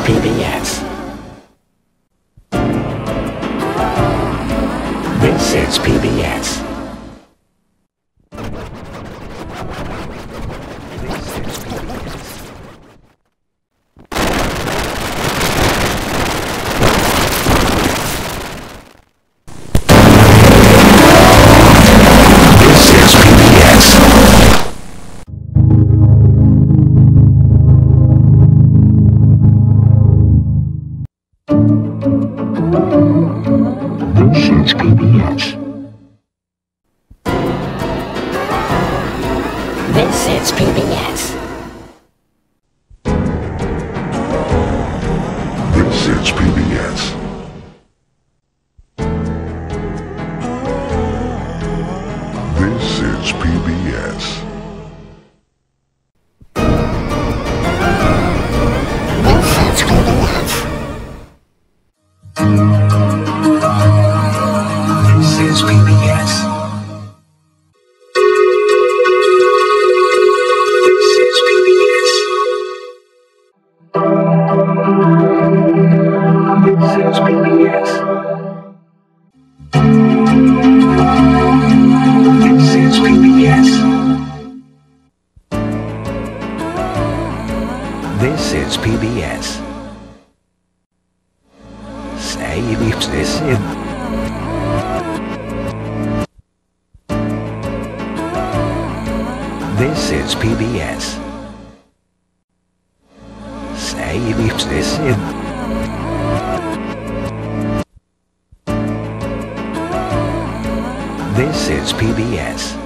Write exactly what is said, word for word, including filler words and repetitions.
P B S. This is P B S. This is P B S. This is P B S. This is P B S. This is P B S. This is P B S. This is P B S. This is P B S. This is P B S. This is P B S. Zij liefst is in. This is P B S. Zij liefst is in. This is P B S.